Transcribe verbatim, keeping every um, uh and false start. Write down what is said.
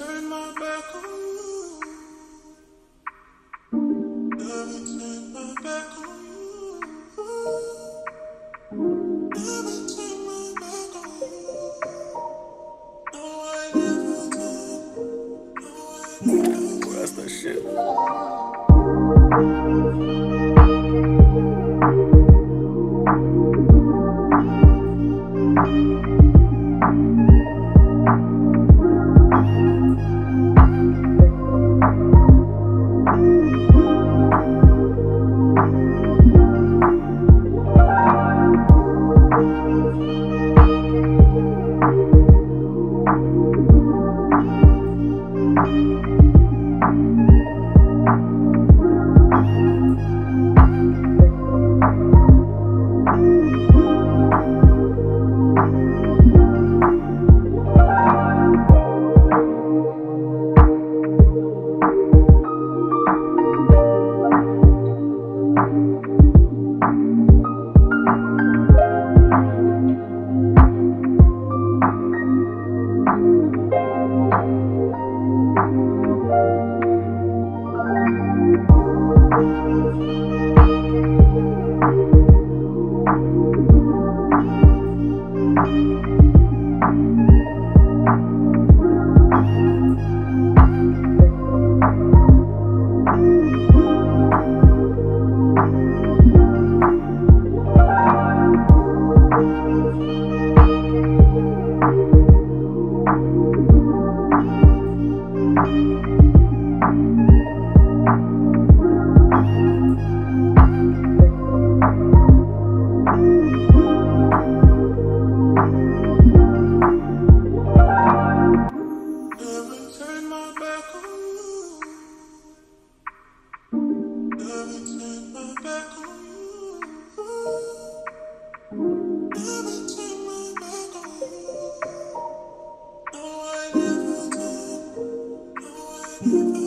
turn my back on you. Never turn my back on you. Never turn my back on you. No, I never did. No, I never did. Well, that's that shit. No, I never did. No, I never did.